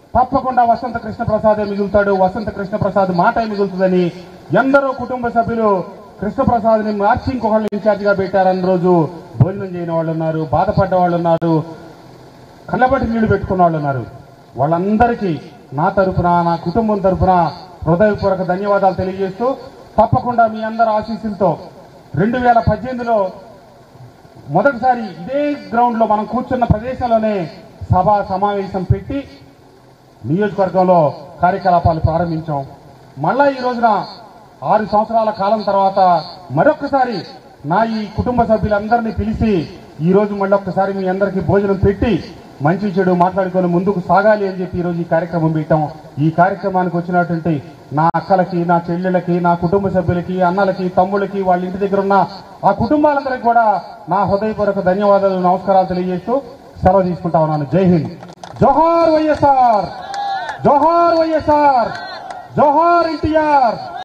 [SPEAKER 1] తప్పకుండా వసంత కృష్ణ ప్రసాదే మిగులుతాడు, వసంత కృష్ణ ప్రసాద్ మాటే మిగులుతుందని ఎందరో కుటుంబ సభ్యులు కృష్ణప్రసాద్ ని మార్చి ఇంకొకళ్ళు ఇన్ఛార్జ్ గా పెట్టారన్న రోజు భోజనం చేయని వాళ్ళు ఉన్నారు, బాధపడ్డ వాళ్ళు ఉన్నారు, కళ్ళబట్టి నీళ్లు పెట్టుకున్న వాళ్ళు ఉన్నారు. వాళ్ళందరికీ నా తరఫున, నా కుటుంబం తరఫున హృదయపూర్వక ధన్యవాదాలు తెలియజేస్తూ తప్పకుండా మీ అందరి ఆశీస్సులతో రెండు వేల పద్దెనిమిదిలో మొదటిసారి ఇదే గ్రౌండ్ లో మనం కూర్చున్న ప్రదేశంలోనే సభ సమావేశం పెట్టి నియోజకవర్గంలో కార్యకలాపాలు ప్రారంభించాం. మళ్ళా ఈ రోజున ఆరు సంవత్సరాల కాలం తర్వాత మరొకసారి నా ఈ కుటుంబ సభ్యులందరినీ పిలిచి ఈ రోజు మళ్ళొక్కసారి మీ అందరికీ భోజనం పెట్టి మంచి చెడు మాట్లాడుకొని ముందుకు సాగాలి అని చెప్పి ఈ రోజు ఈ కార్యక్రమం పెట్టాం. ఈ కార్యక్రమానికి వచ్చినటువంటి నా అక్కలకి, నా చెల్లెళ్ళకి, నా కుటుంబ సభ్యులకి, అన్నలకి, తమ్ముళ్ళకి, వాళ్ళ ఇంటి దగ్గర ఉన్న ఆ కుటుంబాలందరికీ కూడా నా హృదయపూర్వక ధన్యవాదాలు, నమస్కారాలు తెలియజేస్తూ సెలవు తీసుకుంటా ఉన్నాను. జై హింద్. జోహార్ వైఎస్ఆర్, జోహార్ వైఎస్ఆర్, జోహార్ ఎన్టీఆర్.